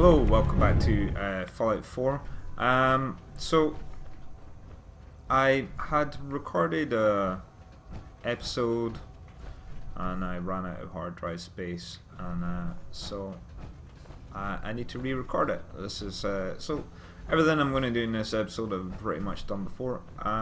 Hello, welcome back to Fallout 4. So I had recorded a episode and I ran out of hard drive space, and so I need to re-record it. This is so everything I'm going to do in this episode I've pretty much done before.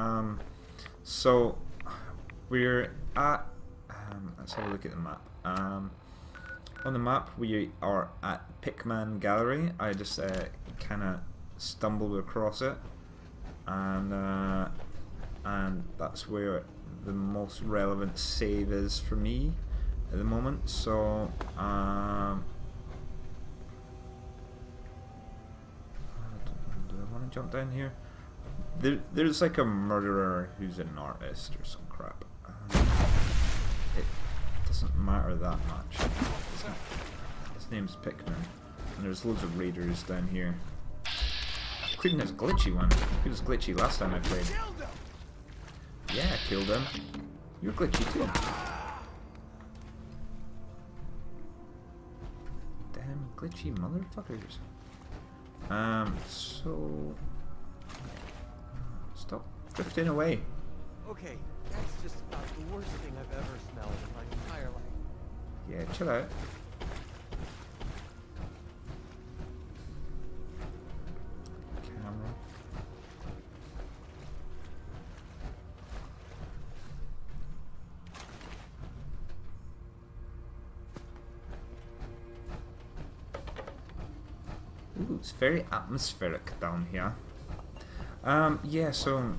So we're at let's have a look at the map. On the map we are at Pickman Gallery. I just kind of stumbled across it, and that's where the most relevant save is for me at the moment. So do I want to jump down here? There's like a murderer who's an artist or some crap. It doesn't matter that much. His name's Pickman, and there's loads of raiders down here, including this glitchy one. He was glitchy last time I played. Yeah, I killed him. You're glitchy too. Damn glitchy motherfuckers. So stop drifting away. Okay, that's just about the worst thing I've ever smelled in my entire life. Yeah, chill out. Camera. Ooh, it's very atmospheric down here. Yeah, so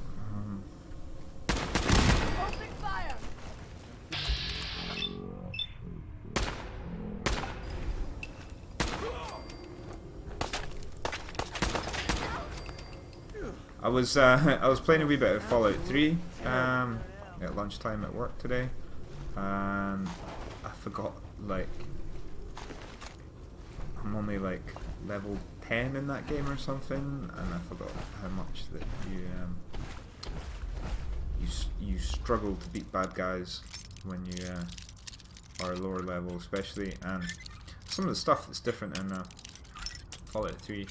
I was playing a wee bit of Fallout 3 at lunchtime at work today, and I forgot, like, I'm only like level 10 in that game or something, and I forgot how much that you struggle to beat bad guys when you are lower level, especially, and some of the stuff that's different in Fallout 3.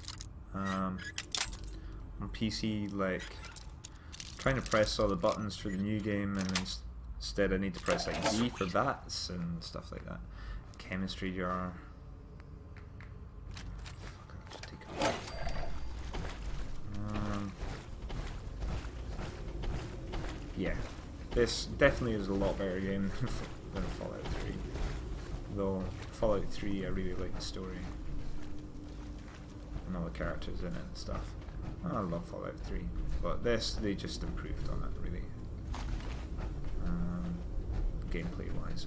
On PC, like trying to press all the buttons for the new game, and instead I need to press like D for bats and stuff like that. Chemistry jar. Just take it. Yeah, this definitely is a lot better game than Fallout 3. Though Fallout 3, I really like the story and all the characters in it and stuff. I love Fallout 3, but this, they just improved on it, really. Gameplay wise.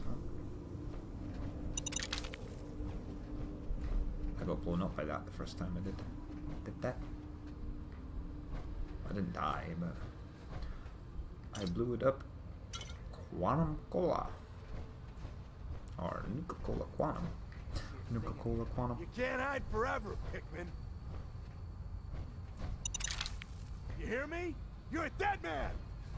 I got blown up by that the first time I did that. I didn't die, but I blew it up. Quantum Cola. Or Nuka-Cola Quantum. Nuka-Cola Quantum. You can't hide forever, Pickman. You hear me? You're a dead man!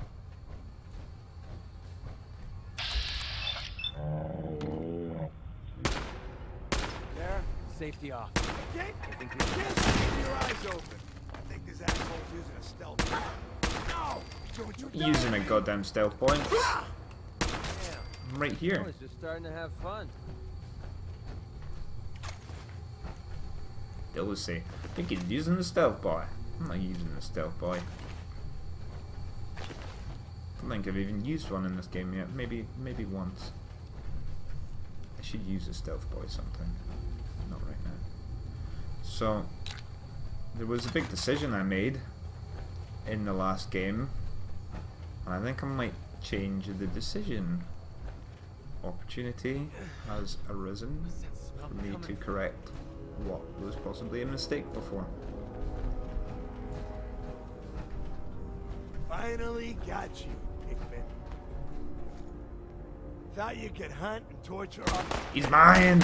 There? Safety off. Can't keep your eyes open. I think this asshole's using a stealth point. No! Using a goddamn stealth point. Damn. I'm right here. I was just starting to have fun. They always say, I think he's using the stealth boy. I'm not using the stealth boy. I don't think I've even used one in this game yet. Maybe once. I should use a stealth boy sometime. Not right now. So there was a big decision I made in the last game, and I think I might change the decision. Opportunity has arisen for me to correct what was possibly a mistake before. Finally got you, Pickman. Thought you could hunt and torture up. He's mine!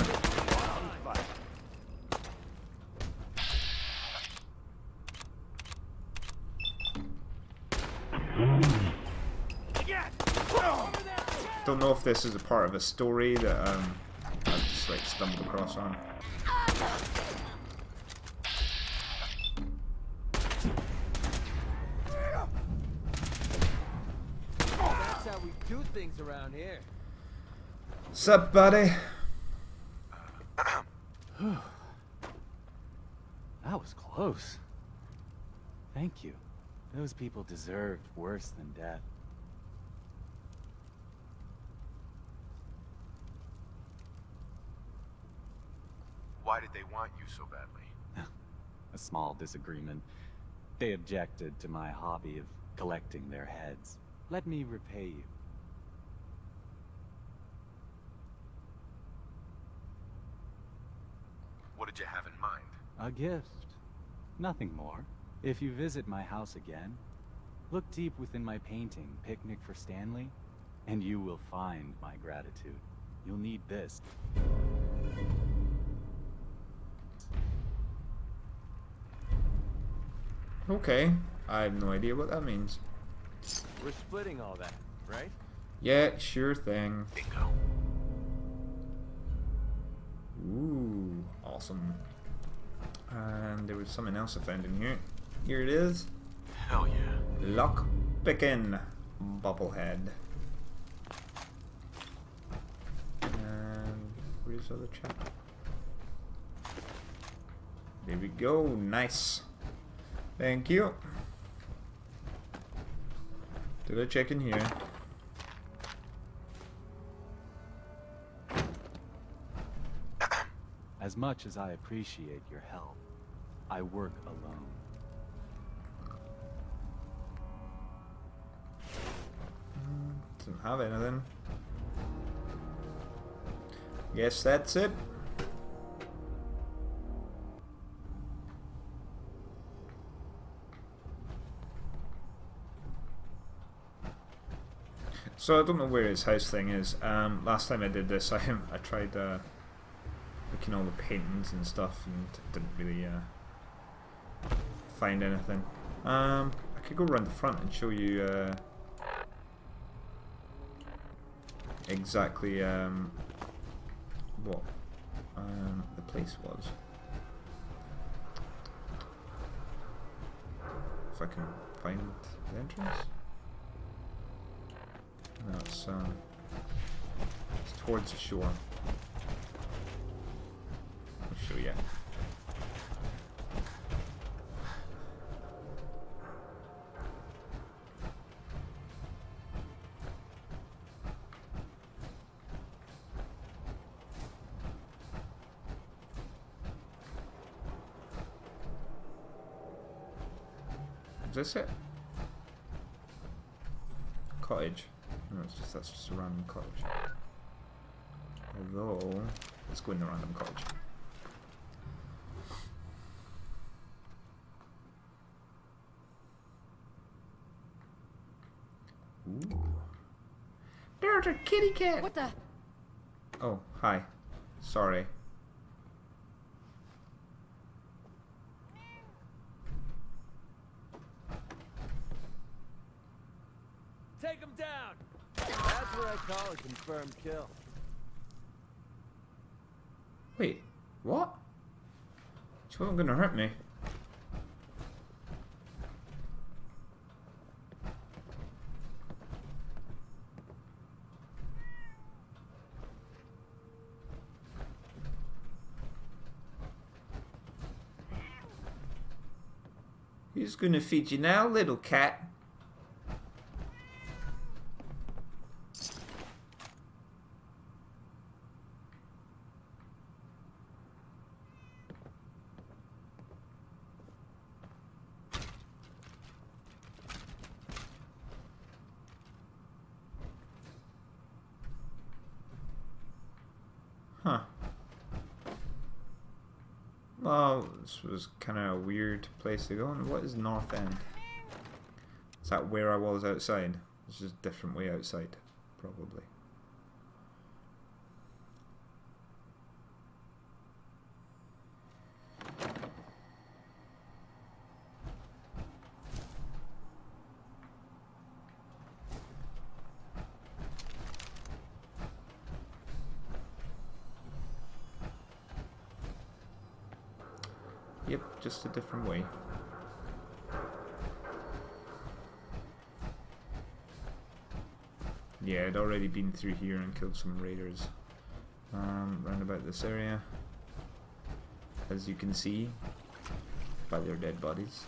Don't know if this is a part of a story that I've just like stumbled across on. how we do things around here. Sup, buddy? That was close. Thank you. Those people deserved worse than death. Why did they want you so badly? A small disagreement. They objected to my hobby of collecting their heads. Let me repay you. What did you have in mind? A gift. Nothing more. If you visit my house again, look deep within my painting, Picnic for Stanley, and you will find my gratitude. You'll need this. Okay, I have no idea what that means. We're splitting all that, right? Yeah, sure thing. Bingo. Ooh, awesome. And there was something else I found in here. Here it is. Hell yeah. Lock picking bobblehead. And where's the other chap? There we go. Nice. Thank you. Did I check in here? As much as I appreciate your help, I work alone. Doesn't have anything. Guess that's it. So I don't know where his house thing is. Last time I did this, I tried looking at all the paintings and stuff and didn't really find anything. I could go around the front and show you exactly what the place was. If I can find the entrance. No, it's towards the shore. I'll show you. Is this it? Cottage. No, that's just a random cottage. Although, let's go in the random cottage. Ooh. There's a kitty cat! What the? Oh, hi. Sorry. Take him down! That's what I call a confirmed kill. Wait, what? She wasn't gonna hurt me. Who's gonna feed you now, little cat? Huh. Well, this was kind of a weird place to go. And what is North End? Is that where I was outside? It's just a different way outside, probably. Yep, just a different way. Yeah, I'd already been through here and killed some raiders round about this area, as you can see by their dead bodies.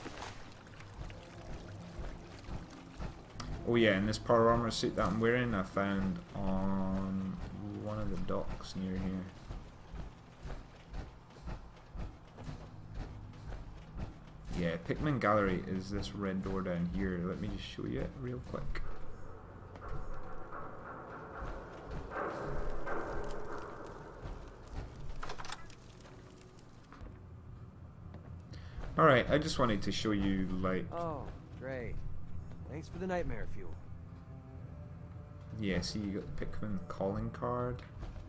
Oh yeah, and this power armor suit that I'm wearing I found on one of the docks near here. Yeah, Pikmin Gallery is this red door down here. Let me just show you it real quick. Alright, I just wanted to show you, like... Oh, great. Thanks for the nightmare fuel. Yeah, see, you got the Pikmin calling card.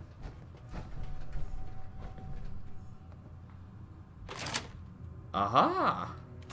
Aha!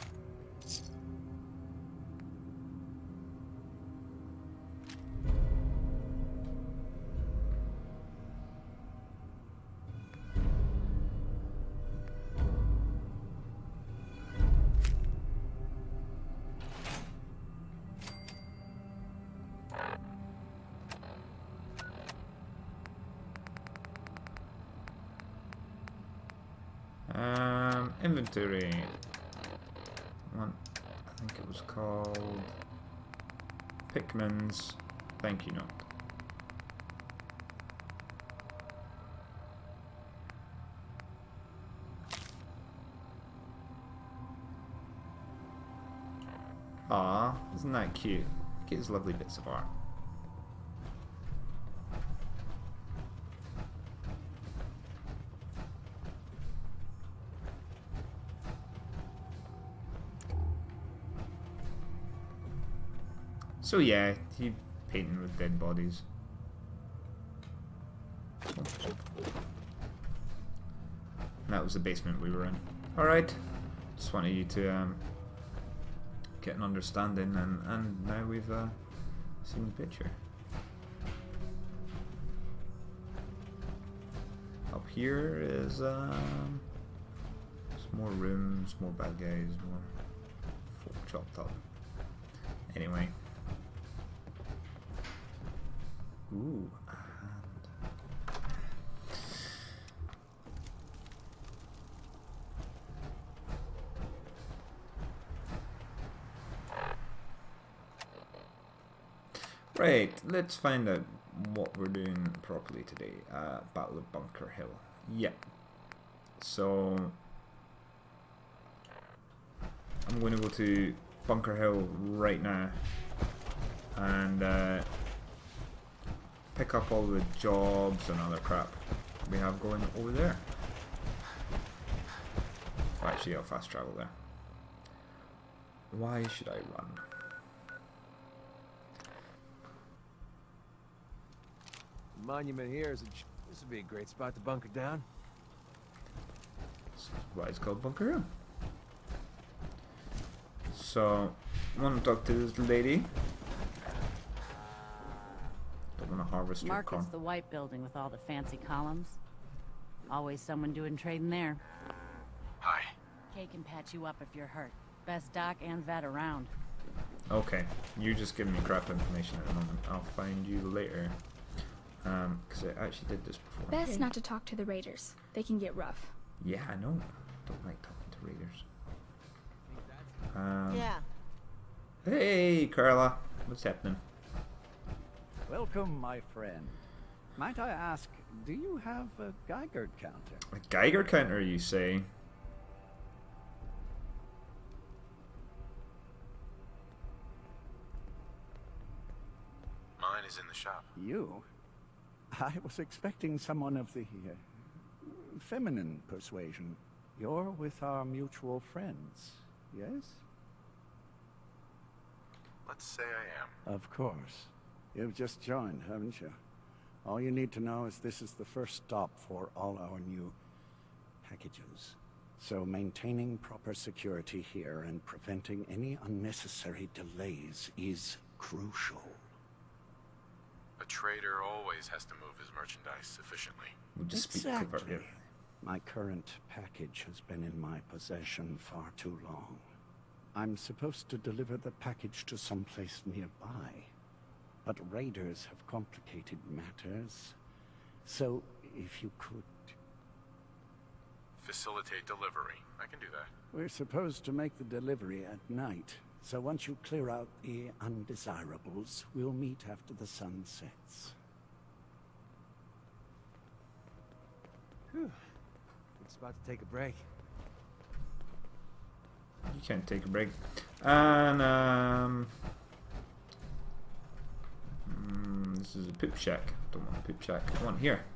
Inventory. One, I think it was called Pikmin's thank you note. Ah, isn't that cute? Kids lovely bits of art. So yeah, he painting with dead bodies. And that was the basement we were in. Alright, just wanted you to get an understanding, and now we've seen the picture. Up here is some more rooms, more bad guys, more folk chopped up. Anyway. Ooh, a hand. Right, let's find out what we're doing properly today. Battle of Bunker Hill. Yep. So I'm going to go to Bunker Hill right now and pick up all the jobs and other crap we have going over there. Oh, actually, I'll fast travel there. Why should I run? The monument here is this would be a great spot to bunker down. That's why it's called Bunker Hill. So, I want to talk to this lady. Harvest your corn. Market's the white building with all the fancy columns. Always someone doing trading there. Hi. Kay can patch you up if you're hurt. Best doc and vet around. Okay, you're just giving me crap information at the moment. I'll find you later. Because I actually did this before. Best not to talk to the raiders. They can get rough. Yeah, I know. Don't like talking to raiders. Yeah. Hey, Carla. What's happening? Welcome, my friend. Might I ask, do you have a Geiger counter? A Geiger counter, you say? Mine is in the shop. You? I was expecting someone of the feminine persuasion. You're with our mutual friends, yes? Let's say I am. Of course. You've just joined, haven't you? All you need to know is this is the first stop for all our new packages. So maintaining proper security here and preventing any unnecessary delays is crucial. A trader always has to move his merchandise efficiently. We'll just speak over Exactly. here. My current package has been in my possession far too long. I'm supposed to deliver the package to someplace nearby. But raiders have complicated matters. So, if you could... Facilitate delivery. I can do that. We're supposed to make the delivery at night. So once you clear out the undesirables, we'll meet after the sun sets. Whew. Good spot to take a break. You can't take a break. And this is a poop shack. Don't want a poop shack. I want here.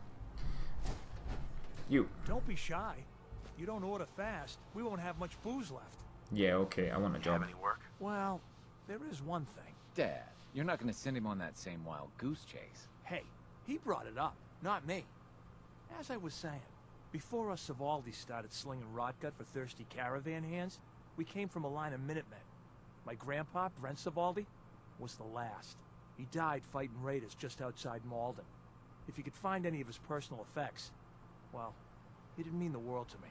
You. Don't be shy. You don't order fast, we won't have much booze left. Yeah, okay. I want a job. Have any work? Well, there is one thing. Dad, you're not gonna send him on that same wild goose chase. Hey, he brought it up, not me. As I was saying, before us Savaldis started slinging rotgut for thirsty caravan hands, we came from a line of Minutemen. My grandpa, Brent Savaldi, was the last. He died fighting raiders just outside Malden. If you could find any of his personal effects, well, he didn't mean the world to me.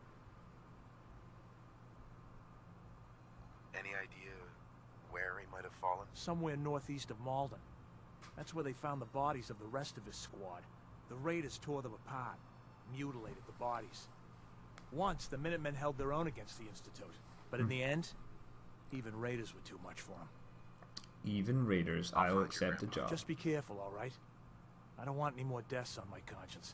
Any idea where he might have fallen? Somewhere northeast of Malden. That's where they found the bodies of the rest of his squad. The raiders tore them apart, mutilated the bodies. Once, the Minutemen held their own against the Institute. But in the end, even raiders were too much for him. Even raiders, I'll accept the job. Just be careful, all right? I don't want any more deaths on my conscience.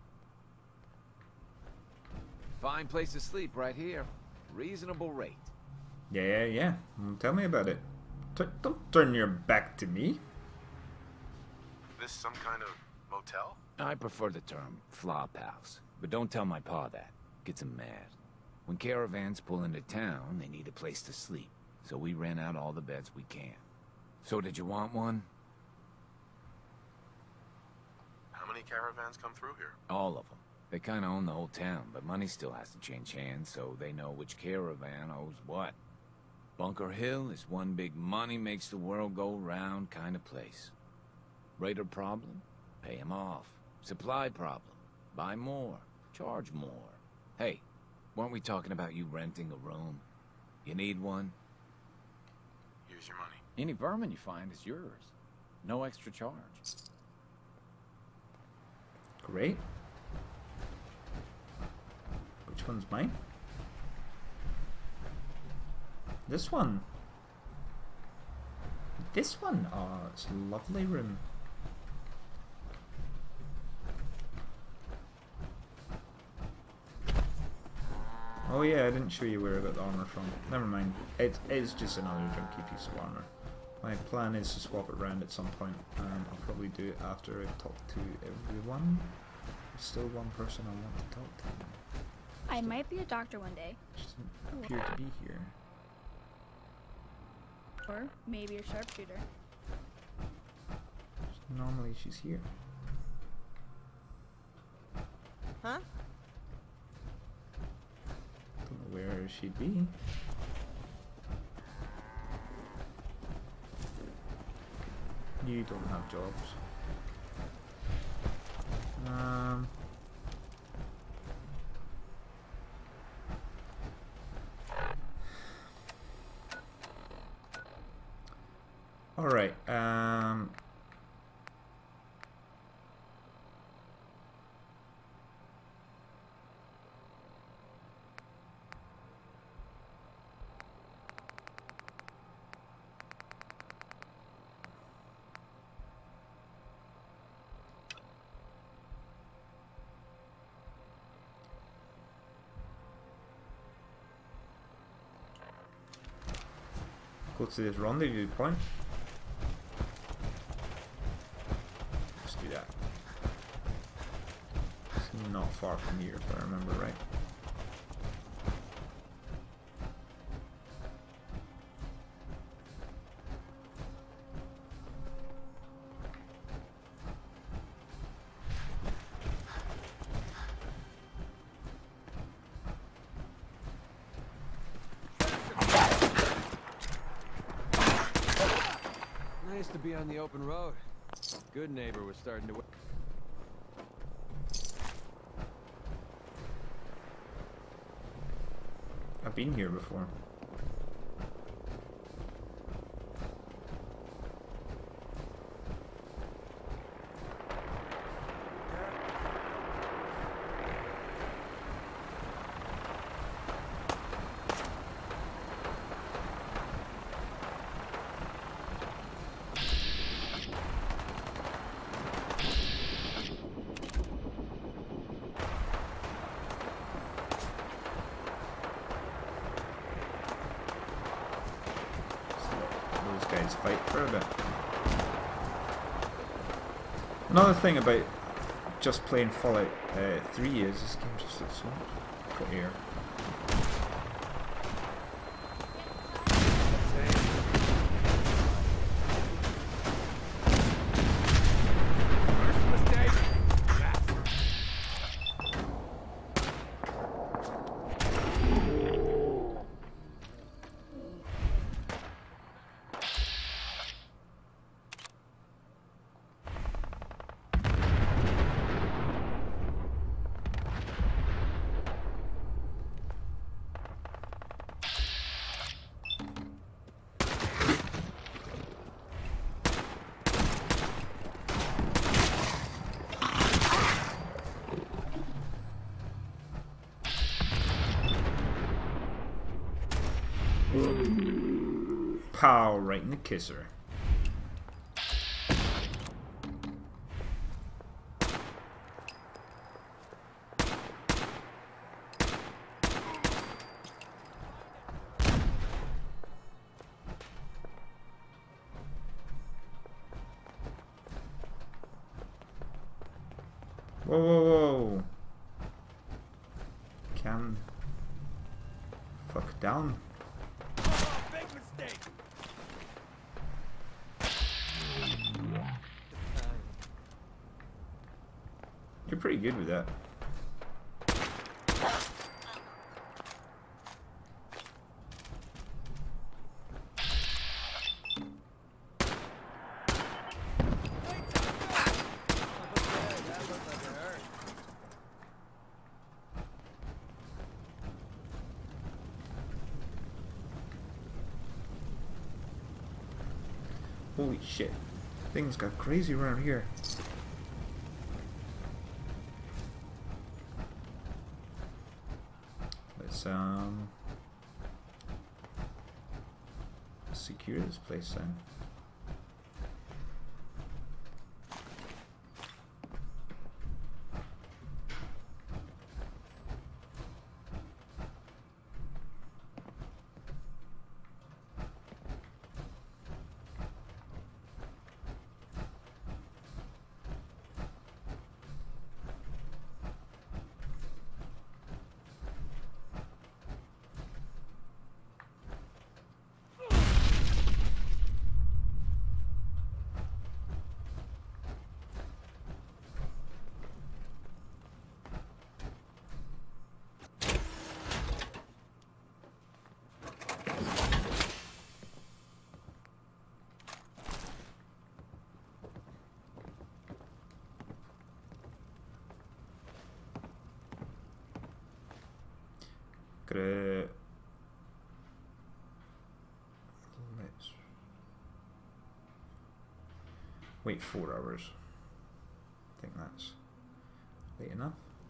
Fine place to sleep right here. Reasonable rate. Yeah. Tell me about it. Don't turn your back to me. This some kind of motel? I prefer the term flop house, but don't tell my pa that. Gets him mad. When caravans pull into town, they need a place to sleep, so we rent out all the beds we can. So did you want one? How many caravans come through here? All of them. They kind of own the whole town, but money still has to change hands, so they know which caravan owes what. Bunker Hill is one big money makes the world go round kind of place. Raider problem? Pay him off. Supply problem? Buy more. Charge more. Hey, weren't we talking about you renting a room? You need one? Here's your money. Any vermin you find is yours. No extra charge. Great. Which one's mine? This one. This one. Oh, it's a lovely room. Oh yeah, I didn't show you where I got the armor from. Never mind. It's just another junky piece of armor. My plan is to swap it around at some point. I'll probably do it after I've talked to everyone. There's still one person I want to talk to. I might be a doctor one day. She doesn't appear to be here. Or maybe a sharpshooter. Normally she's here. Huh? Don't know where she'd be. You don't have jobs. All right. Go to this rendezvous point. Let's do that. It's not far from here, if I remember right. Nice to be on the open road. Good neighbor was starting to... I've been here before. let's fight for a bit. Another thing about just playing Fallout 3 is this game just looks so much prettier. Pow, right in the kisser. Whoa, whoa, whoa. Calm. Fuck down. Big mistake. You're pretty good with that. Holy shit. Things got crazy around here. Let's secure this place then. Let's wait 4 hours. I think that's late enough.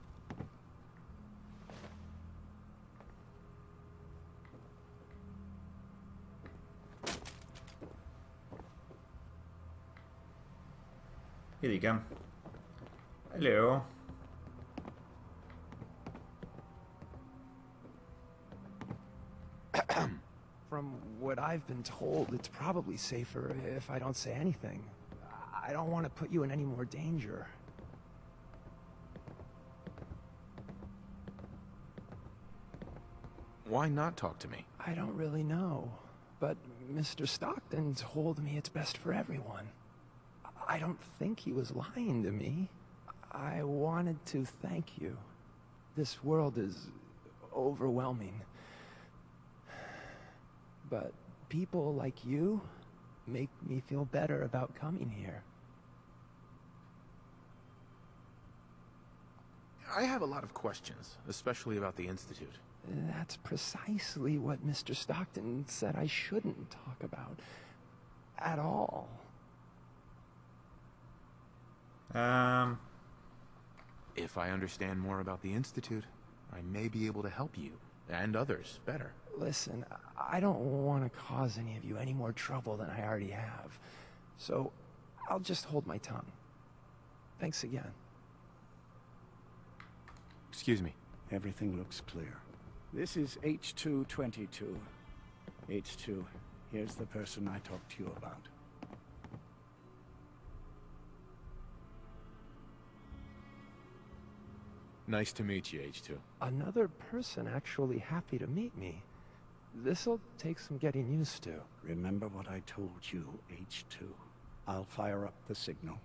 Here you go. Hello. From what I've been told, it's probably safer if I don't say anything. I don't want to put you in any more danger. Why not talk to me? I don't really know, but Mr. Stockton told me it's best for everyone. I don't think he was lying to me. I wanted to thank you. This world is overwhelming. But people like you make me feel better about coming here. I have a lot of questions, especially about the Institute. That's precisely what Mr. Stockton said I shouldn't talk about. At all. If I understand more about the Institute, I may be able to help you, and others, better. Listen, I don't want to cause any of you any more trouble than I already have. So, I'll just hold my tongue. Thanks again. Excuse me. Everything looks clear. This is H222. H2, Here's the person I talked to you about. Nice to meet you, H2. Another person actually happy to meet me. This'll take some getting used to. Remember what I told you, H2. I'll fire up the signal.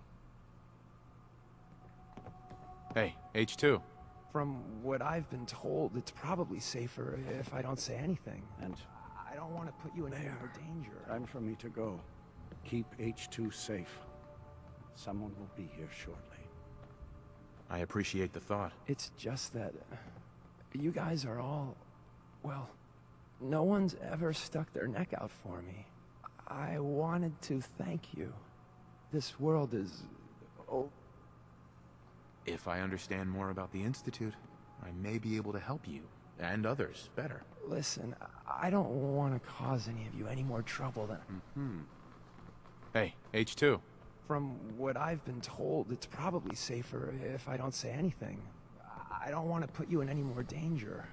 Hey, H2. From what I've been told, it's probably safer if I don't say anything. And I don't want to put you in any more danger. time for me to go. Keep H2 safe. Someone will be here shortly. I appreciate the thought. It's just that you guys are all, well, no one's ever stuck their neck out for me. I wanted to thank you. This world is, oh, If I understand more about the Institute, I may be able to help you, and others, better. listen, I don't want to cause any of you any more trouble than... Hey, H2. From what I've been told, it's probably safer if I don't say anything. I don't want to put you in any more danger.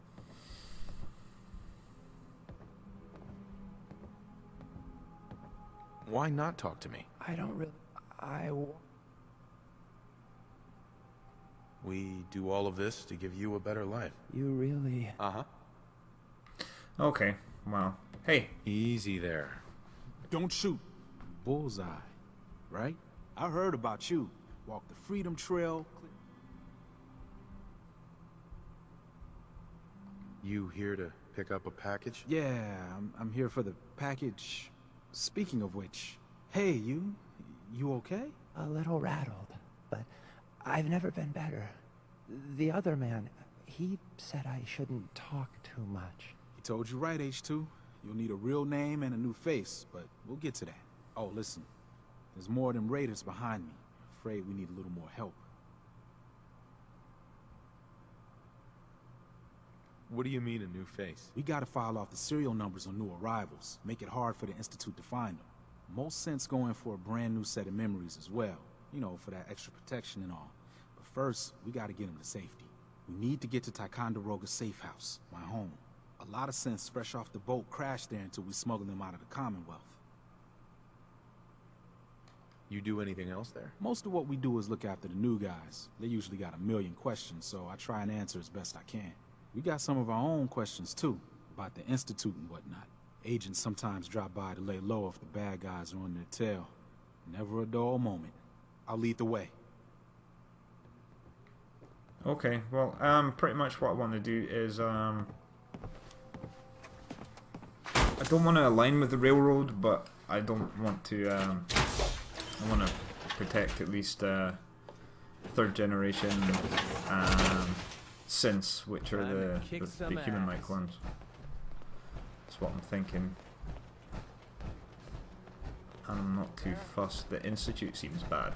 Why not talk to me? I don't really... We do all of this to give you a better life. You really... Uh-huh. Okay, well, hey. Easy there. Don't shoot. Bullseye, right? I heard about you. Walk the Freedom Trail. You here to pick up a package? Yeah, I'm here for the package. Speaking of which, hey, you okay? A little rattled, but I've never been better. The other man, he said I shouldn't talk too much. He told you right, H2. You'll need a real name and a new face, but we'll get to that. Oh, listen. There's more of them raiders behind me. Afraid we need a little more help. What do you mean, a new face? We gotta file off the serial numbers on new arrivals. Make it hard for the Institute to find them. Most sense going for a brand new set of memories as well. You know, for that extra protection and all. But first, we gotta get them to safety. We need to get to Ticonderoga's safe house, my home. A lot of sense fresh off the boat crashed there until we smuggled them out of the Commonwealth. You do anything else there? Most of what we do is look after the new guys. They usually got a million questions, so I try and answer as best I can. We got some of our own questions too, about the Institute and whatnot. Agents sometimes drop by to lay low if the bad guys are on their tail. Never a dull moment. I'll lead the way. Okay, well, pretty much what I want to do is, I don't want to align with the railroad, but I don't want to, I want to protect at least, third generation, synths, which are the human-like ones. That's what I'm thinking. And I'm not too fussed. The Institute seems bad.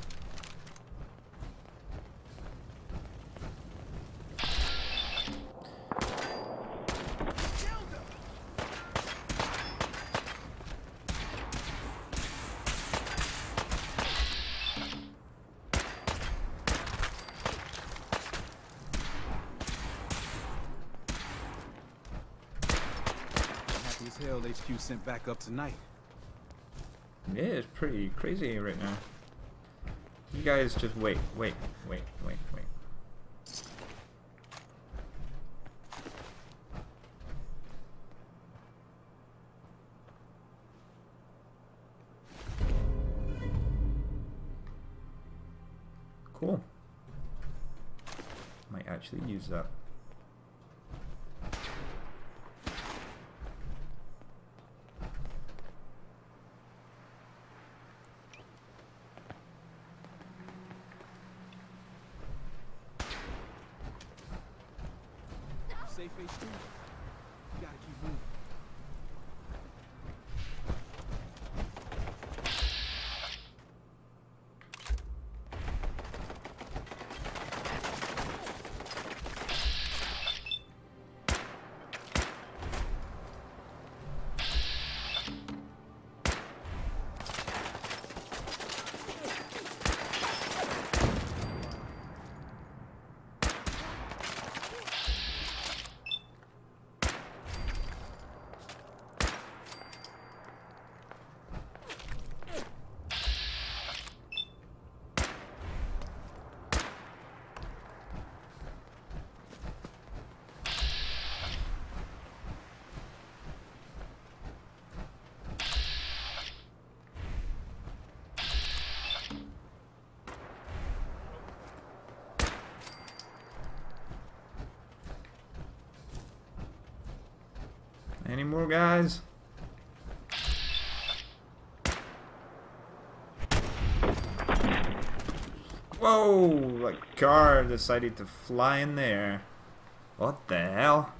Happy as hell HQ sent back up tonight. Yeah, it's pretty crazy right now. You guys just wait. Cool. Might actually use that. Safe HQ. You gotta keep moving. Any more guys? Whoa! That car decided to fly in there. What the hell?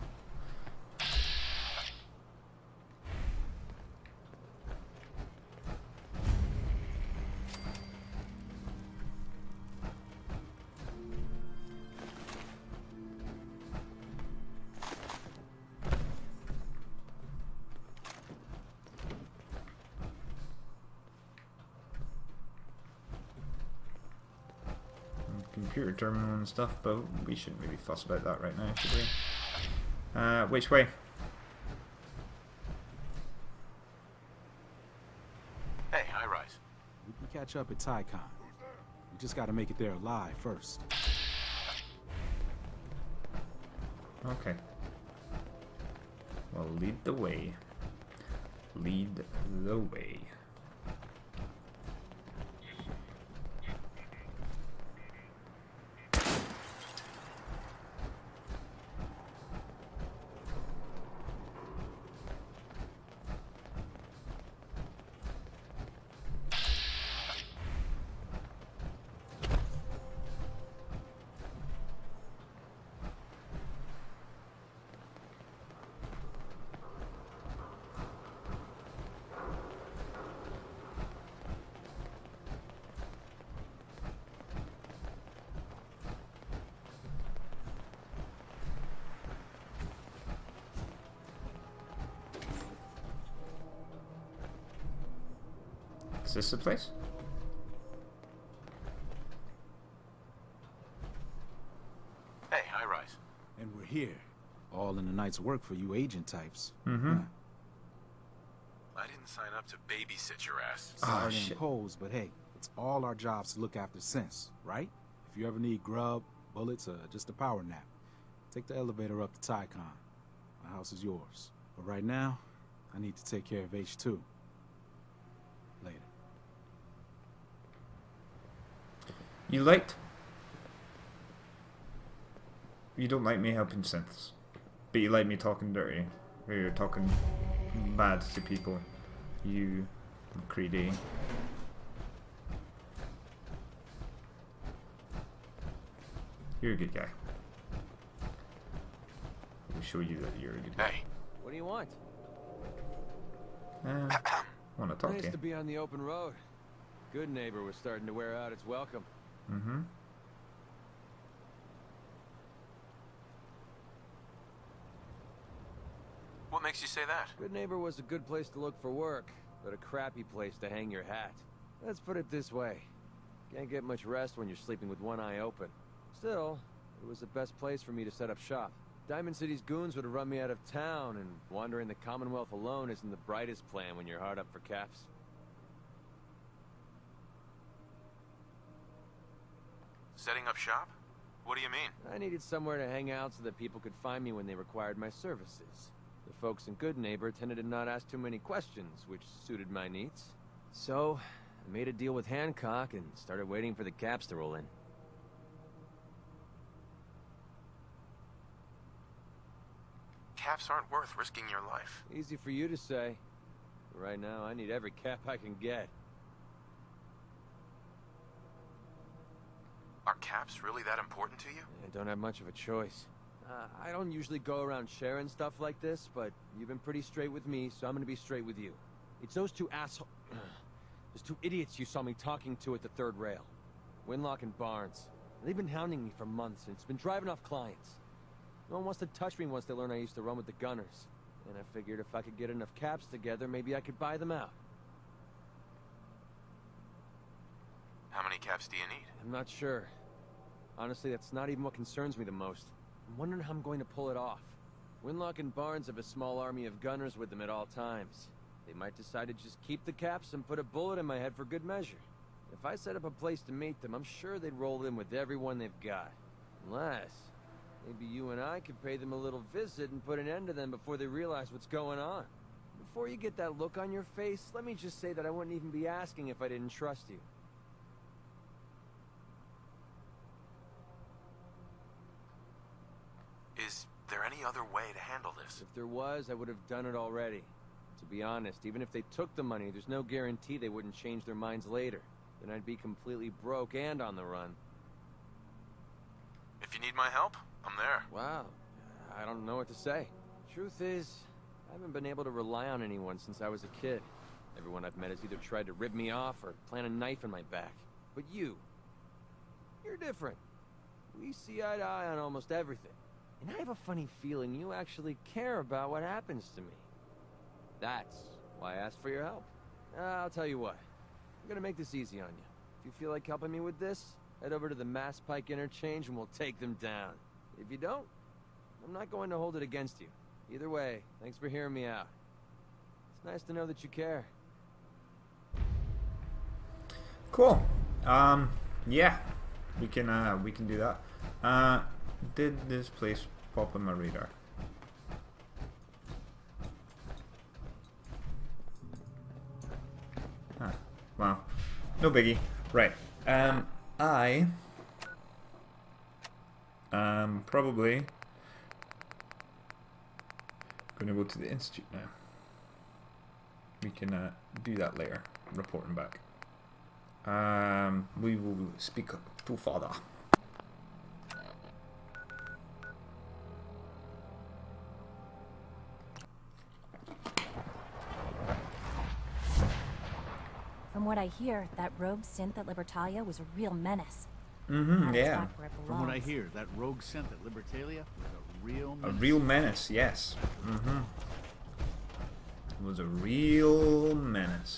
Computer terminal and stuff, but we shouldn't really fuss about that right now, should we? Which way? Hey, High Rise. We can catch up at Tycon. We just gotta make it there alive first. Okay. Well, lead the way. Lead the way. Is this the place? Hey, High Rise. And we're here. All in the night's work for you agent types. Mm-hmm. I didn't sign up to babysit your ass. Oh, Sorry to shit. impose, but hey, it's all our jobs to look after sense, right? If you ever need grub, bullets, or just a power nap, take the elevator up to Tycon. My house is yours. But right now, I need to take care of H2. Later. You don't like me helping synths, but you like me talking dirty, or you're talking bad to people. You, McCready. You're a good guy. We'll show you that you're a good guy. Hey. What do you want? Want to talk Nice to you. to be on the open road. Good neighbor was starting to wear out its welcome. Mm-hmm. What makes you say that? Good neighbor was a good place to look for work, but a crappy place to hang your hat. Let's put it this way. Can't get much rest when you're sleeping with one eye open. Still, it was the best place for me to set up shop. Diamond City's goons would have run me out of town, and wandering the Commonwealth alone isn't the brightest plan when you're hard up for caps. Setting up shop? What do you mean? I needed somewhere to hang out so that people could find me when they required my services. The folks in Good Neighbor tended to not ask too many questions, which suited my needs. So, I made a deal with Hancock and started waiting for the caps to roll in. Caps aren't worth risking your life. Easy for you to say. Right now, I need every cap I can get. Are caps really that important to you? I don't have much of a choice. I don't usually go around sharing stuff like this, but you've been pretty straight with me, so I'm gonna be straight with you. It's those two those two idiots you saw me talking to at the third rail. Winlock and Barnes. They've been hounding me for months, and it's been driving off clients. No one wants to touch me once they learn I used to run with the Gunners. And I figured if I could get enough caps together, maybe I could buy them out. How many caps do you need? I'm not sure. Honestly, that's not even what concerns me the most. I'm wondering how I'm going to pull it off. Winlock and Barnes have a small army of gunners with them at all times. They might decide to just keep the caps and put a bullet in my head for good measure. If I set up a place to meet them, I'm sure they'd roll in with everyone they've got. Unless, maybe you and I could pay them a little visit and put an end to them before they realize what's going on. Before you get that look on your face, let me just say that I wouldn't even be asking if I didn't trust you. Is there any any other way to handle this? If there was, I would have done it already. To be honest, even if they took the money, there's no guarantee they wouldn't change their minds later. Then I'd be completely broke and on the run. If you need my help, I'm there. Wow. I don't know what to say. Truth is, I haven't been able to rely on anyone since I was a kid. Everyone I've met has either tried to rip me off or plant a knife in my back. But you're different. We see eye to eye on almost everything. And I have a funny feeling you actually care about what happens to me. That's why I asked for your help. I'll tell you what. I'm gonna make this easy on you. If you feel like helping me with this, head over to the Mass Pike interchange and we'll take them down. If you don't, I'm not going to hold it against you. Either way, thanks for hearing me out. It's nice to know that you care. Cool. Yeah, we can do that. Did this place pop on my radar? Wow, no biggie. Right. I am probably gonna go to the institute now. We can do that later. Reporting back. We will speak to Father. From what I hear, that rogue synth at Libertalia was a real menace. Yeah. From what I hear, that rogue synth at Libertalia was a real menace. A real menace, yes. It was a real menace.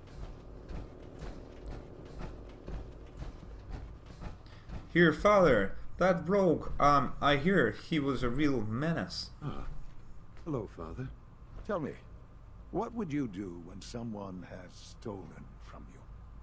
Here, Father, that rogue, I hear he was a real menace. Hello, Father. Tell me, what would you do when someone has stolen from you?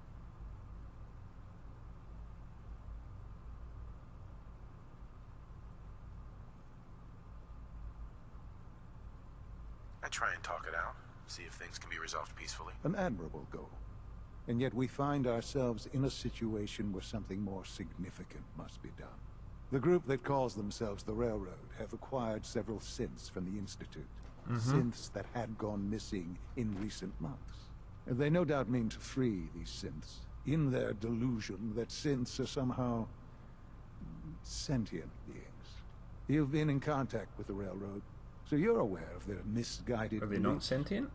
I try and talk it out, see if things can be resolved peacefully. An admirable goal. And yet we find ourselves in a situation where something more significant must be done. The group that calls themselves the Railroad have acquired several synths from the Institute. Synths that had gone missing in recent months. And they no doubt mean to free these synths, in their delusion that synths are somehow sentient beings. You've been in contact with the Railroad, so you're aware of their misguided Are they not sentient?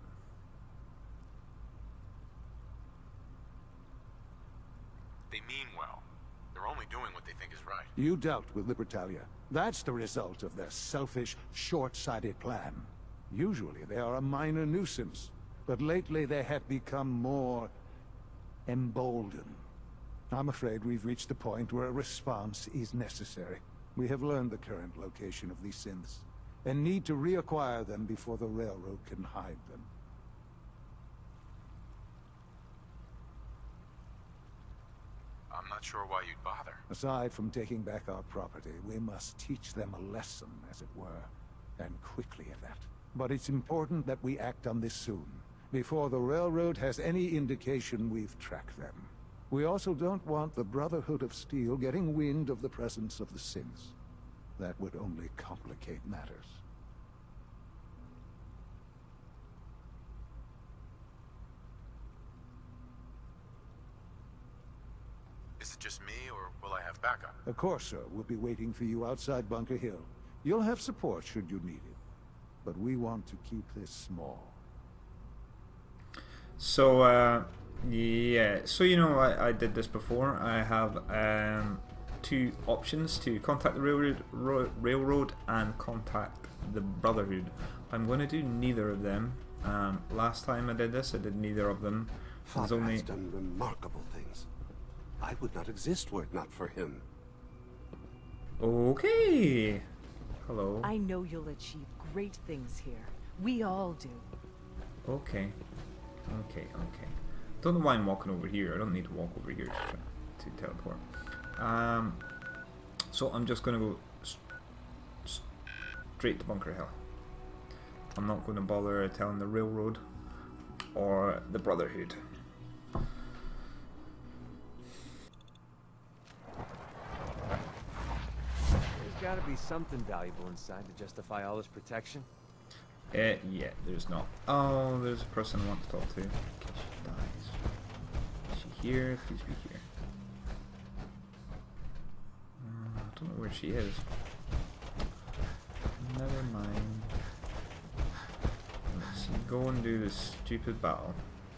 They mean well. They're only doing what they think is right. You dealt with Libertalia. That's the result of their selfish, short-sighted plan. Usually they are a minor nuisance, but lately they have become more emboldened. I'm afraid we've reached the point where a response is necessary. We have learned the current location of these synths, and need to reacquire them before the Railroad can hide them. I'm not sure why you'd bother. Aside from taking back our property, we must teach them a lesson, as it were, and quickly at that. But it's important that we act on this soon, before the Railroad has any indication we've tracked them. We also don't want the Brotherhood of Steel getting wind of the presence of the synths. That would only complicate matters. Is it just me, or will I have backup? Of course, sir. We'll be waiting for you outside Bunker Hill. You'll have support should you need it. But we want to keep this small. So, yeah. So, you know, I did this before. I have two options to contact the railroad and contact the Brotherhood. I'm going to do neither of them. Last time I did this, I did neither of them. Father has done remarkable things. I would not exist were it not for him. Okay. Hello. I know you'll achieve great things here. We all do. Okay. Okay. Don't know why I'm walking over here. I don't need to walk over here to teleport. So I'm just gonna go straight to Bunker Hill. I'm not going to bother telling the Railroad or the Brotherhood. There's gotta be something valuable inside to justify all this protection. Yeah, there's not. Oh, there's a person I want to talk to. In case she dies. Is she here? Please be here. I don't know where she is. Never mind. Let's see, go and do this stupid battle.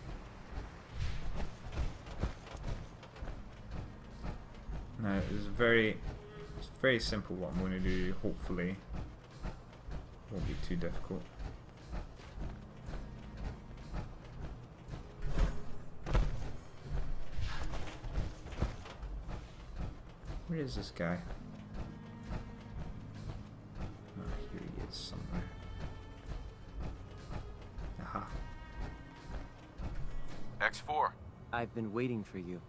Now, it's very simple what I'm going to do. Hopefully, won't be too difficult. Where is this guy? Oh, here he is somewhere. Aha. X4. I've been waiting for you.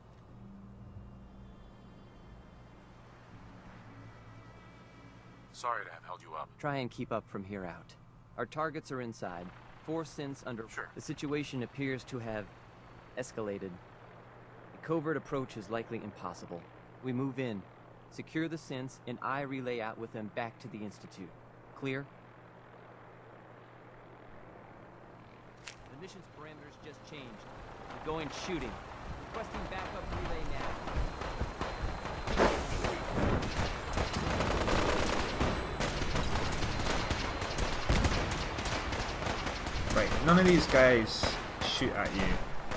Sorry to have held you up. Try and keep up from here out. Our targets are inside. 4 synths under... Sure. The situation appears to have escalated. A covert approach is likely impossible. We move in, secure the synths, and I relay out with them back to the Institute. Clear? The mission's parameters just changed. We're going shooting. Requesting backup relay now. Right, none of these guys shoot at you.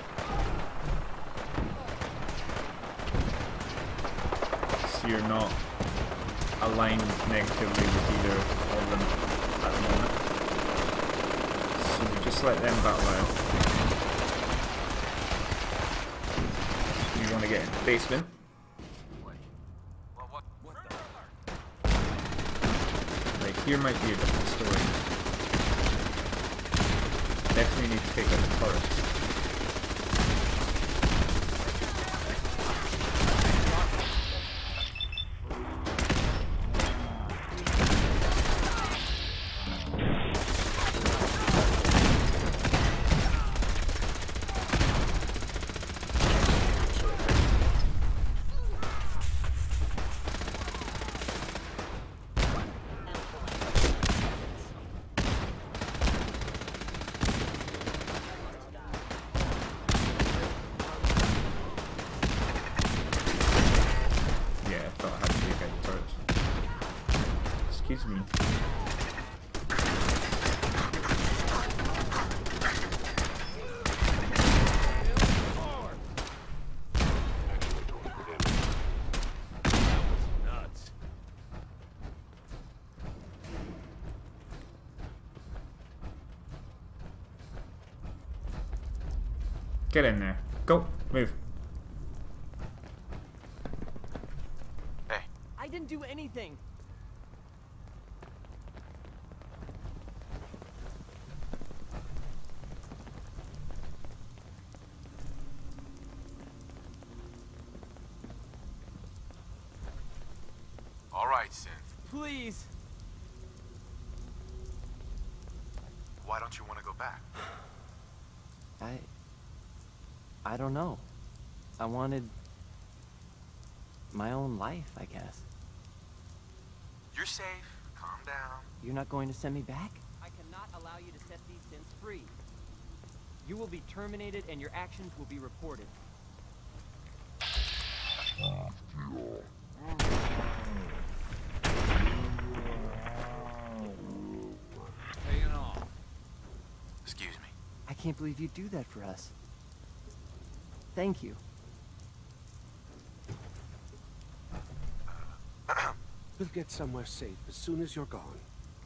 So you're not aligned negatively with either of them at the moment. So we just let them battle out. You want to get in the basement. Right, here might be a different story. Definitely need to take out the turrets. Excuse me. Nuts. Get in there. Go. Move. Hey. I didn't do anything. All right, Synth. Please. Why don't you want to go back? I don't know. I wanted my own life, I guess. You're safe. Calm down. You're not going to send me back? I cannot allow you to set these synths free. You will be terminated and your actions will be reported. Paying off. Excuse me. I can't believe you'd do that for us. Thank you. We'll get somewhere safe as soon as you're gone.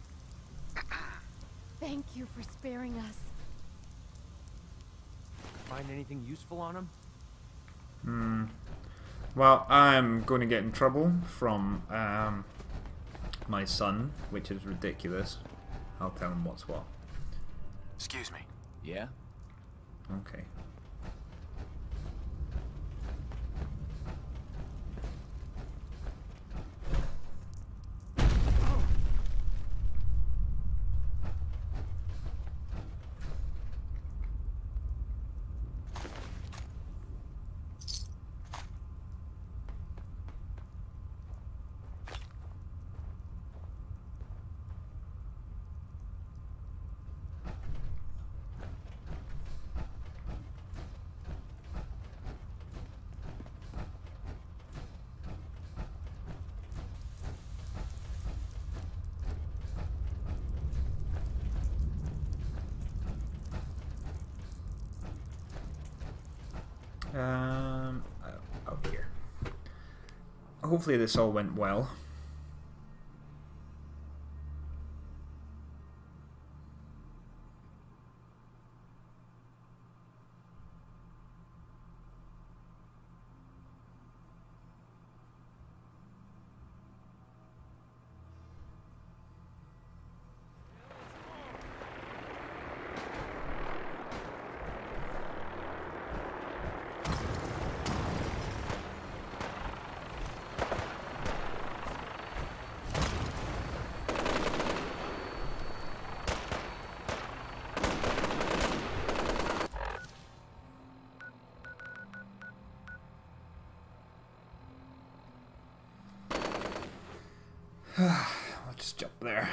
Thank you for sparing us. Find anything useful on him? Well, I'm going to get in trouble from my son, which is ridiculous. I'll tell him what's what. Excuse me. Yeah? Okay. hopefully this all went well. I'll just jump there.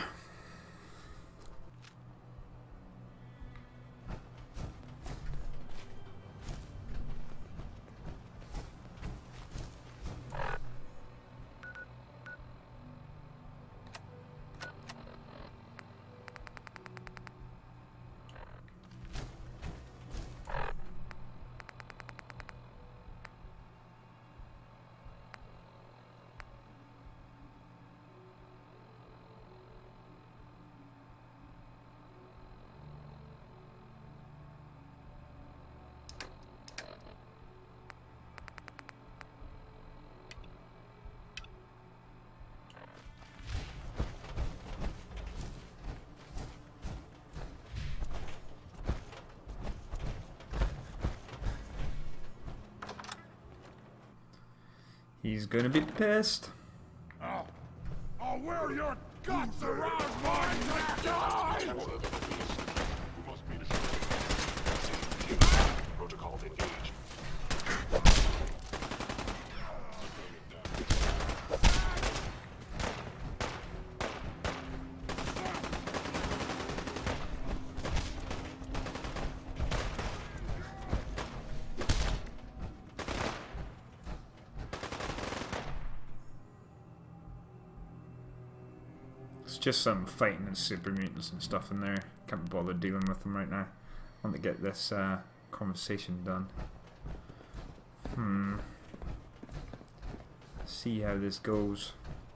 He's gonna be pissed. I'll wear your guts around mine to die! Protocol engaged. Just some fighting and super mutants and stuff in there. Can't be bothered dealing with them right now. I want to get this conversation done. See how this goes.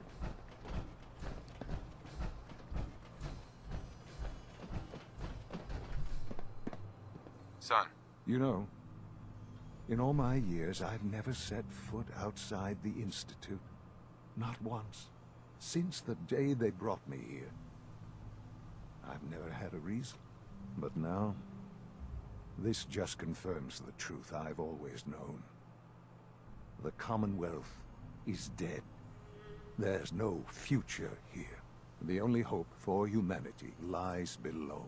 Son. You know, in all my years, I've never set foot outside the Institute. Not once. Since the day they brought me here. I've never had a reason. But now, this just confirms the truth I've always known. The Commonwealth is dead. There's no future here. The only hope for humanity lies below.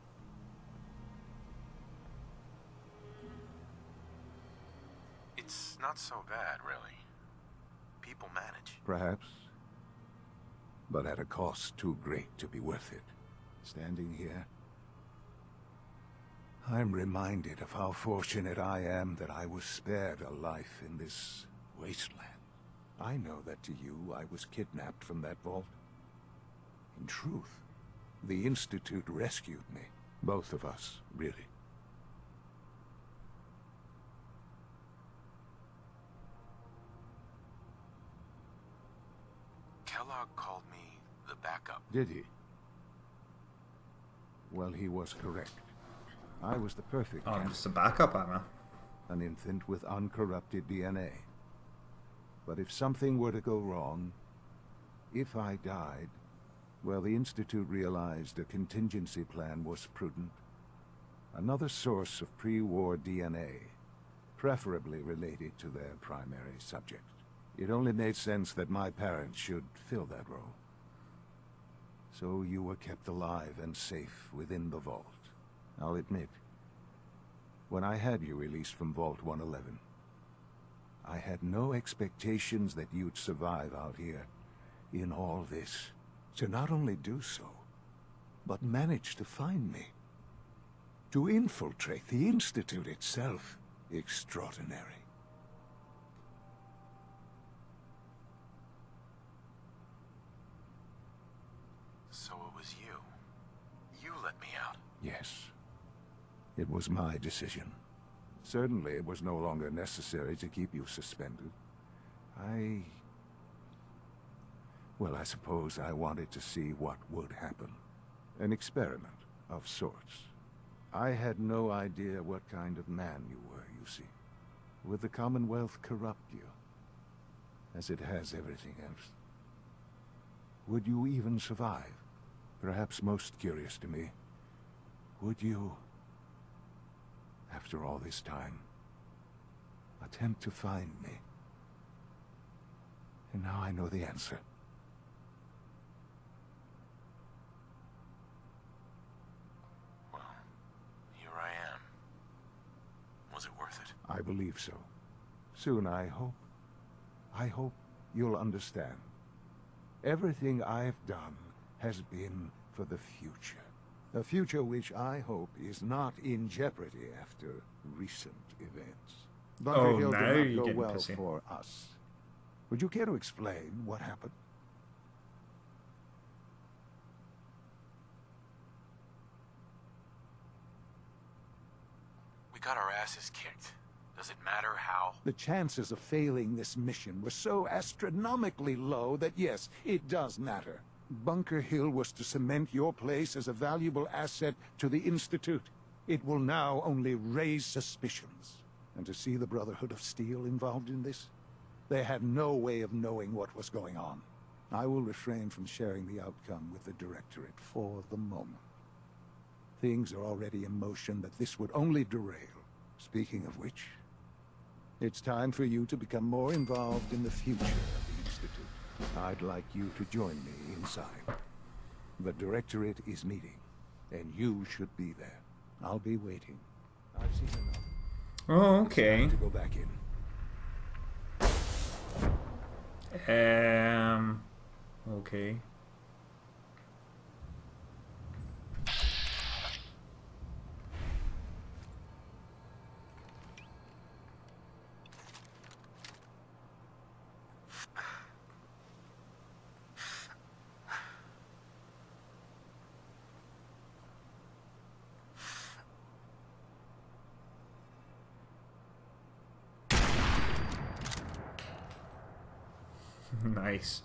It's not so bad, really. People manage. Perhaps. But at a cost too great to be worth it. Standing here, I'm reminded of how fortunate I am that I was spared a life in this wasteland. I know that to you, I was kidnapped from that vault. In truth, the Institute rescued me. Both of us, really. Kellogg called me the backup. Did he? Well, he was correct. I was the perfect I'm just a backup, am I? An infant with uncorrupted DNA. But if something were to go wrong, if I died, well, the Institute realized a contingency plan was prudent. Another source of pre-war DNA, preferably related to their primary subject. It only made sense that my parents should fill that role. So you were kept alive and safe within the vault. I'll admit, when I had you released from Vault 111, I had no expectations that you'd survive out here in all this. To not only do so, but manage to find me. To infiltrate the Institute itself. Extraordinary. So it was you. You let me out. Yes. It was my decision. Certainly it was no longer necessary to keep you suspended. I Well, I suppose I wanted to see what would happen. An experiment of sorts. I had no idea what kind of man you were, you see. Would the Commonwealth corrupt you? As it has everything else? Would you even survive? Perhaps most curious to me, would you, after all this time, attempt to find me? And now I know the answer. Well, here I am. Was it worth it? I believe so. Soon, I hope. I hope you'll understand. Everything I've done has been for the future. A future which I hope is not in jeopardy after recent events. Bunker Hill now did you're not go getting well pissy. for us. Would you care to explain what happened? We got our asses kicked. Does it matter how? The chances of failing this mission were so astronomically low that yes, it does matter. Bunker Hill was to cement your place as a valuable asset to the Institute. It will now only raise suspicions. And to see the Brotherhood of Steel involved in this? They had no way of knowing what was going on. I will refrain from sharing the outcome with the Directorate for the moment. Things are already in motion that this would only derail. Speaking of which, it's time for you to become more involved in the future of the Institute. I'd like you to join me inside. The Directorate is meeting, and you should be there. I'll be waiting. I've seen enough. Oh, okay. It's time to go back in. Okay. Nice.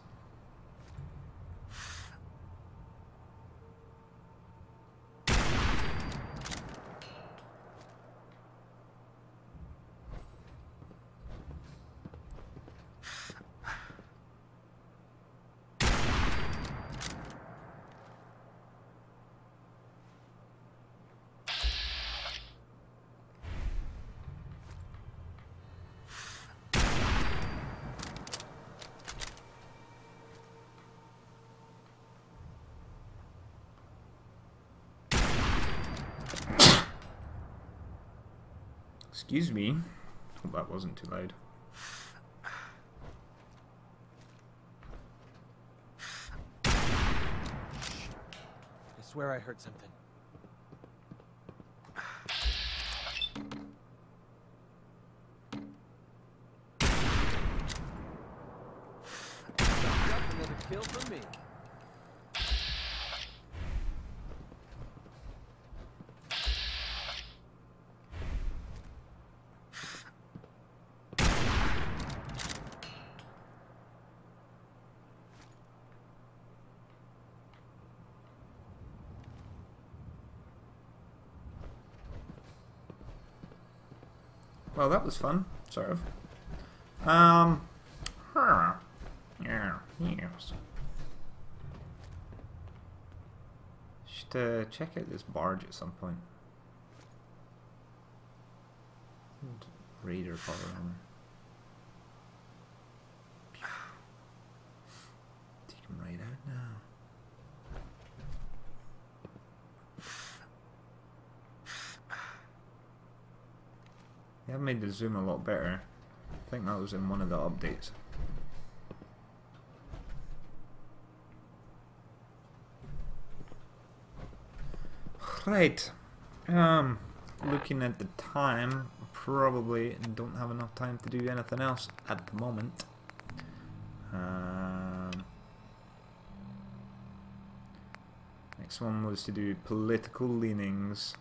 Excuse me. Hope that wasn't too loud. I swear I heard something. Another kill for me. Well, that was fun, sort of. Yeah, yes. Should check out this barge at some point. Raider power armor. Take him right out now. They have made the zoom a lot better. I think that was in one of the updates. Right. Looking at the time, probably don't have enough time to do anything else at the moment. Next one was to do political leanings.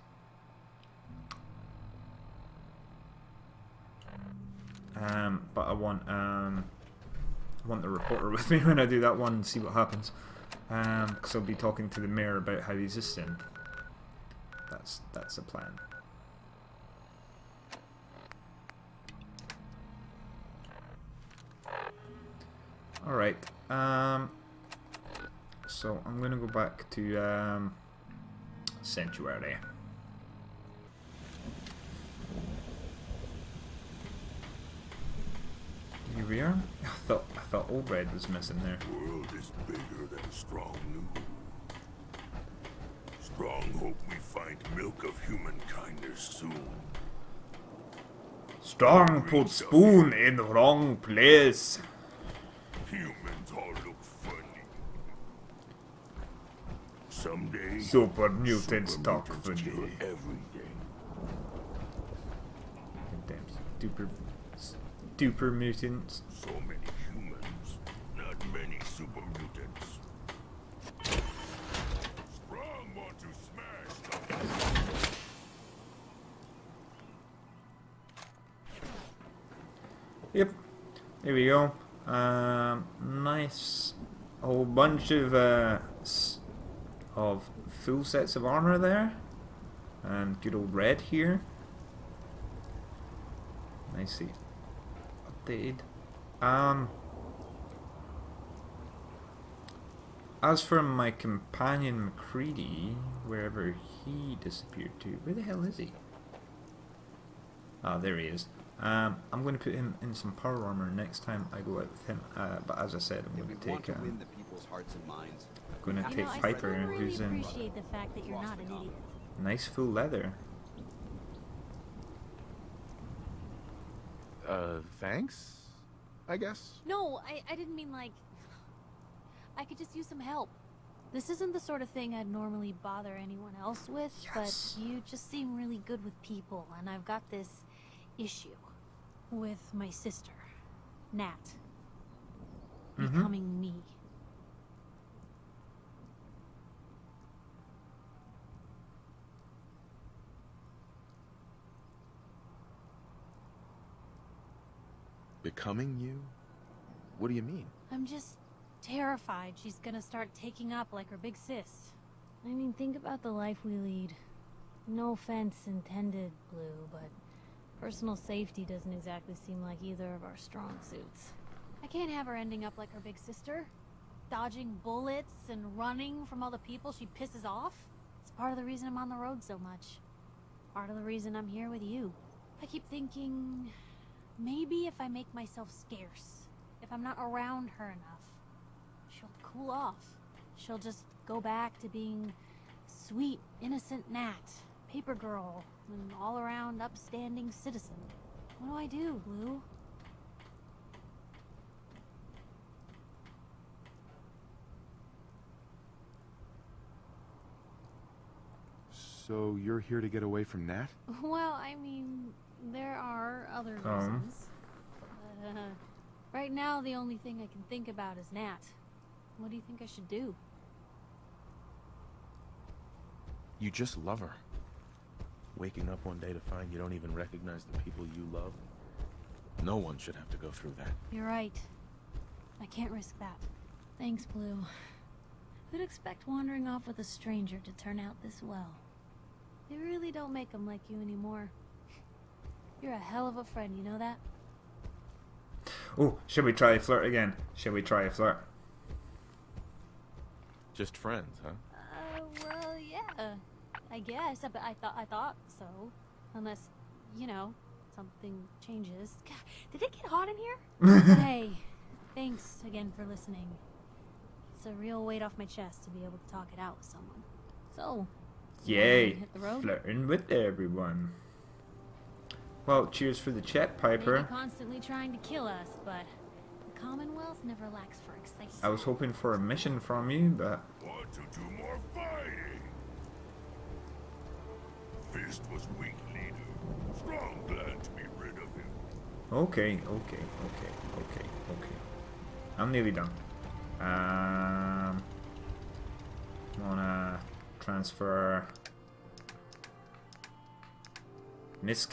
But I want want the reporter with me when I do that one and see what happens. Because I'll be talking to the mayor about how he's a synth. That's the plan. Alright, so I'm gonna go back to Sanctuary. Here we are. I thought Old Red was missing there. The world is bigger than Strong knew. Strong hope we find milk of human kindness soon. Strong put spoon in the wrong place. Humans all look funny. Someday, Super mutants talk kill funny. everything. Damn duper mutants. So many humans, not many super mutants. Strong want to smash them. Yep. Here we go. Nice whole bunch of full sets of armor there, and good old Red here. Nicely updated. As for my companion McCready, wherever he disappeared to, where the hell is he? Ah, there he is. I'm going to put him in some power armor next time I go out with him. But as I said, I'm going to take Piper, who's in appreciate the fact that you're not an idiot. nice full leather. Thanks? I guess? No, I didn't mean like... I could just use some help. This isn't the sort of thing I'd normally bother anyone else with, but you just seem really good with people, and I've got this issue with my sister, Nat, becoming me. Becoming you? What do you mean? I'm just terrified she's gonna start taking up like her big sis. I mean, think about the life we lead. No offense intended, Blue, but personal safety doesn't exactly seem like either of our strong suits. I can't have her ending up like her big sister, dodging bullets and running from all the people she pisses off. It's part of the reason I'm on the road so much. Part of the reason I'm here with you. I keep thinking, maybe if I make myself scarce, if I'm not around her enough, she'll cool off. She'll just go back to being sweet, innocent Nat, paper girl, an all-around upstanding citizen. What do I do, Blue? So you're here to get away from Nat? Well, I mean, there are other reasons. Right now, the only thing I can think about is Nat. What do you think I should do? You just love her. Waking up one day to find you don't even recognize the people you love. No one should have to go through that. You're right. I can't risk that. Thanks, Blue. Who'd expect wandering off with a stranger to turn out this well? They really don't make them like you anymore. You're a hell of a friend, you know that? Oh, should we try a flirt again? Shall we try a flirt? Just friends, huh? Well, yeah. I guess. But I thought so. Unless, you know, something changes. God, did it get hot in here? But hey, thanks again for listening. It's a real weight off my chest to be able to talk it out with someone. So, yay, hit the road? flirting with everyone. Well, cheers for the chat, Piper. Maybe constantly trying to kill us, but the Commonwealth never lacks for excitement. I was hoping for a mission from you, but... Want to do more fighting? Fist was weak leader. Strong glad to be rid of him. Okay. I'm nearly done. Wanna transfer... Misk.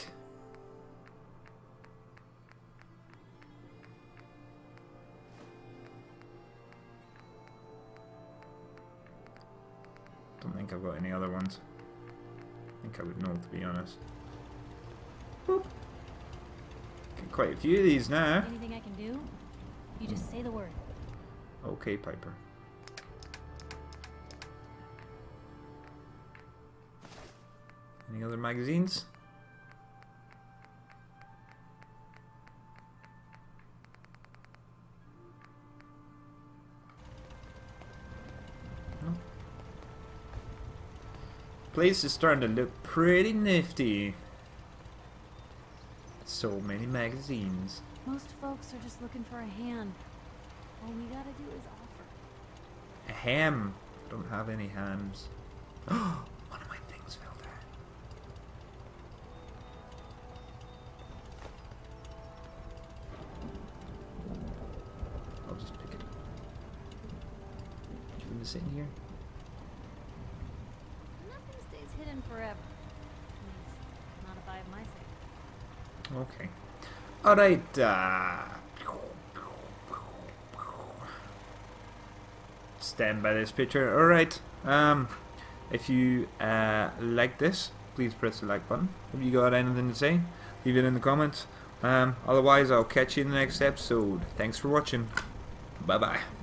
Don't think I've got any other ones. I think I would know, to be honest. Boop. Get quite a few of these now. Anything I can do? You just say the word. Okay, Piper. Any other magazines? No. Place is starting to look pretty nifty. So many magazines. Most folks are just looking for a hand. All we gotta do is offer. A ham. I don't have any hams. One of my things fell down. I'll just pick it up. Do you want to sit in here? Nothing stays hidden forever. At least, not if I have my say. Okay. Alright, stand by this picture. Alright, if you like this, please press the like button. If you got anything to say, leave it in the comments. Otherwise, I'll catch you in the next episode. Thanks for watching. Bye bye.